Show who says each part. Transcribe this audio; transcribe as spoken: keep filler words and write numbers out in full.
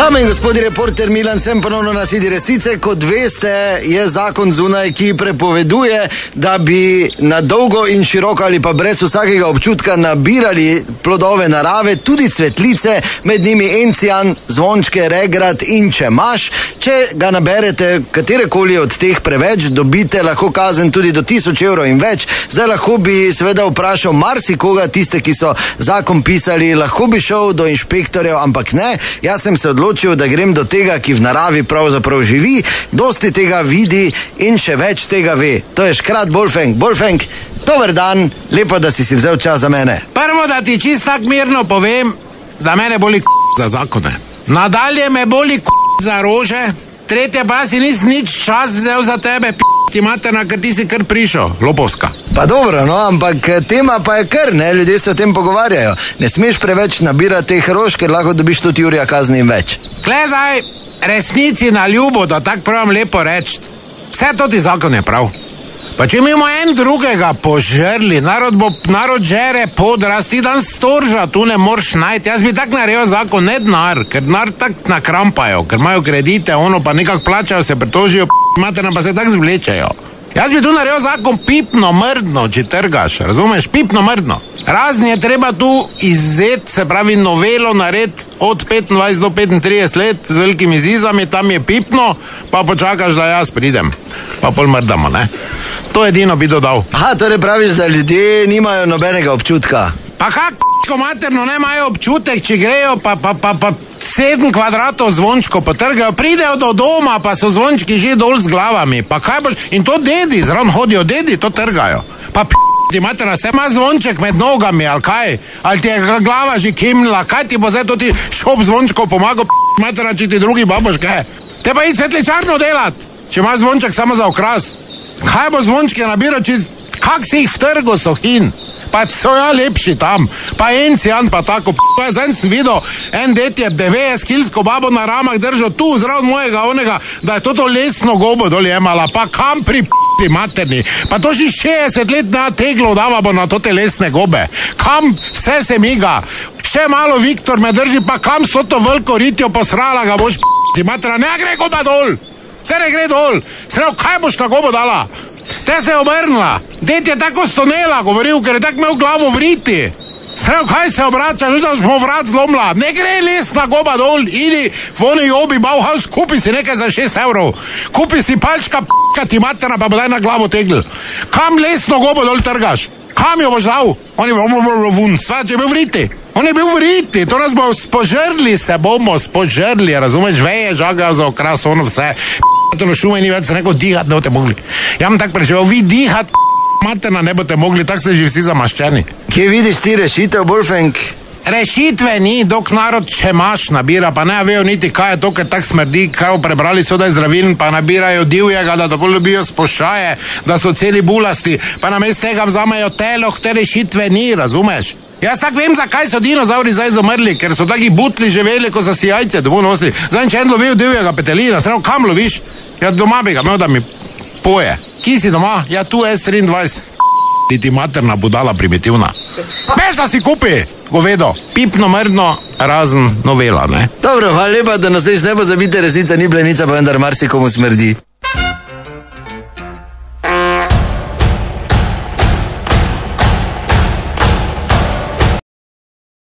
Speaker 1: Dame in gospodi, reporter Milan, sem ponovno na Sedi resnice. Kot veste, je zakon zunaj, ki prepoveduje, da bi na dolgo in široko ali pa brez vsakega občutka nabirali plodove narave, tudi cvetlice, med njimi encijan, zvončke, regrat in čemaž. Če ga naberete katerekoli od teh preveč, dobite lahko kazen tudi do tisoč evrov in več. Zdaj lahko bi seveda vprašal marsikoga, tiste, ki so zakon pisali, lahko bi šel do inšpektorjev, ampak ne. Jaz sem se odločil, da grem do tega, ki v naravi pravzaprav živi, dosti tega vidi in še več tega ve. To je Škrat Bolfenk. Bolfenk, dober dan, lepo, da si si vzel čas za mene.
Speaker 2: Prvo, da ti čist tak mirno povem, da mene boli k*** za zakone. Nadalje me boli k*** za rože, tretje pa si nis nič čas vzel za tebe, p*** ti materna, ker ti si kar prišel, lopovska.
Speaker 1: Pa dobro, no, ampak tema pa je kar, ne, ljudje se o tem pogovarjajo. Ne smeš preveč nabirati teh rož, ker lahko dobiš tudi jurja kazni in več.
Speaker 2: Klezaj, resnici na ljubo, da tak pravim lepo reči. Vse to ti zakon je prav. Pa če mimo en drugega požrli, narod bo, narod žere podrast, ti dan storža, tu ne moreš najti. Jaz bi tak naredil zakon, ne denar, ker denar tak nakrampajo, ker imajo kredite, ono pa nekak plačajo, se pritožijo, p***, materna pa se tak zvlečejo. Jaz bi tu naredil zakon pipno mrdno, če trgaš, razumeš, pipno mrdno. Razen je treba tu izzet, se pravi novelo narediti od petindvajset do petintrideset let z velikimi zizami, tam je pipno, pa počakaš, da jaz pridem, pa pol mrdamo, ne. To edino bi dodal.
Speaker 1: Aha, torej praviš, da ljudje nimajo nobenega občutka.
Speaker 2: Pa kako materno ne imajo občutek, če grejo pa, pa, pa, pa sedem kvadratov zvončko potrgajo, pridejo do doma, pa so zvončki že dol z glavami. Pa kaj boš, in to dedi, zraven hodijo dedi, to trgajo. Pa p***, ti materna, se ima zvonček med nogami, ali kaj? Ali ti je glava že kimnila, kaj ti bo zdaj to ti šop zvončkov pomagal, p***, materna, če ti drugi baboške? Te pa id svetličarno delat, če imaš zvonček samo za okras. Kaj bo zvončke nabiral, če kak si jih v trgu so hin? Pa so ja lepši tam, pa encijan pa tako, p***, zdaj sem videl, en det je devetdeset kilsko babo na ramah držal tu zraven mojega onega, da je toto lesno gobo dol jemala, pa kam pri p***ti materni, pa to že šestdeset let na teglo dava bo na tote lesne gobe, kam vse se miga, še malo Viktor me drži, pa kam so to veliko ritjo posrala ga boš p***ti materna, ne gre goba dol, se ne gre dol, sredo, kaj boš na gobo dala? Te se je obrnila, det je tako stonela, govoril, ker je tako imel glavo vriti. Sredo, kaj se obrača, že da smo vrat zlomila, ne gre lesna goba dol, idi v oni obi Bauhaus, kupi si nekaj za šest evrov, kupi si palčka p***ka ti materna, pa bo daj na glavo tegl. Kam lesno gobo dol trgaš? Kam jo boš dal? On je bil vun, svač je bil vriti. On je bil vriti, to nas bo spožrli, se bomo spožrli, razumeš, veje, žagajo za okras, ono vse. To na šume ni več, se neko dihat ne bote mogli. Ja vam tak preživel, vi dihat, materna, ne bote mogli, tak ste že vsi zamaščeni.
Speaker 1: Kje vidiš ti rešitev, Bolfenk?
Speaker 2: Rešitve ni, dok narod čemaž nabira, pa ne vejo niti kaj je to, ker tak smrdi, kaj prebrali so, da je zdraviln, pa nabirajo divjega, da tako ljubijo spošaje, da so celi bulasti, pa namest tega vzamejo teloh, te rešitve ni, razumeš? Jaz tak vem, zakaj so dinozauri zdaj zamrli, ker so taki butli živeli, ko so si jajce domov nosili. Zdaj, če en lovil divjega petelina, sredo, kam loviš? Ja, doma bi ga imel, da mi poje. Kje si doma? Ja, tu es triindvajset. Ti ti materna budala primitivna. Pesa si kupi, govedo. Pipno mrdno, razen novela, ne?
Speaker 1: Dobro, hvala lepa, da nas ne pozabite, resnica ni blenica, pa vendar marsikomu smrdi.